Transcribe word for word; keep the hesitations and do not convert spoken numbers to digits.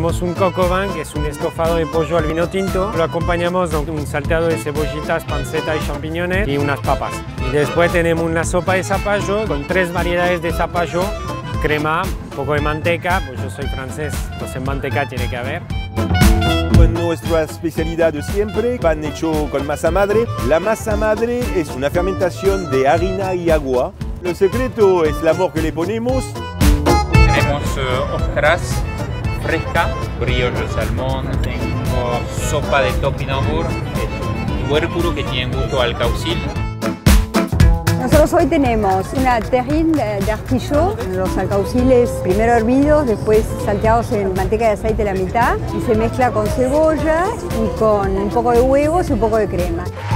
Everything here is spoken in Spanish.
tenemos un coq au vin, que es un estofado de pollo al vino tinto. Lo acompañamos con un salteado de cebollitas, panceta y champiñones y unas papas. Y después tenemos una sopa de zapallo con tres variedades de zapallo, crema, un poco de manteca, pues yo soy francés, entonces manteca tiene que haber. Con nuestra especialidad de siempre, pan hecho con masa madre. La masa madre es una fermentación de harina y agua. El secreto es el amor que le ponemos. Tenemos uh, ostras fresca, brioche de salmón, tengo sopa de topinambur, que es un tubérculo que tiene gusto al caucil. Nosotros hoy tenemos una terrine de artillo, los alcauciles primero hervidos, después salteados en manteca de aceite a la mitad y se mezcla con cebolla y con un poco de huevos y un poco de crema.